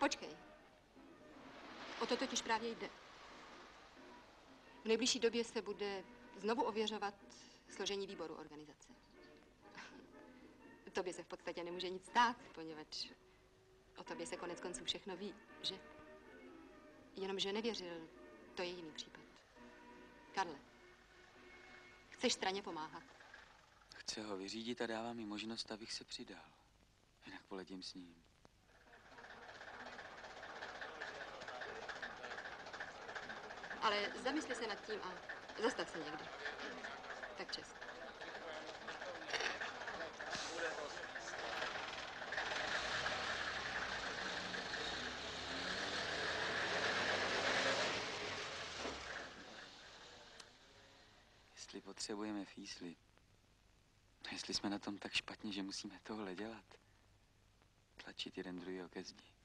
Počkej. O to totiž právě jde. V nejbližší době se bude znovu ověřovat složení výboru organizace. Tobě se v podstatě nemůže nic stát, poněvadž o tobě se konec konců všechno ví, že? Jenomže nevěřil, to je jiný případ. Karle, chceš straně pomáhat? Chce ho vyřídit a dává mi možnost, abych se přidal. Jinak poletím s ním. Ale zamysli se nad tím a zastav se někdy. Tak čest. Jestli potřebujeme físly, jestli jsme na tom tak špatně, že musíme tohle dělat, tlačit jeden druhýho ke zdi.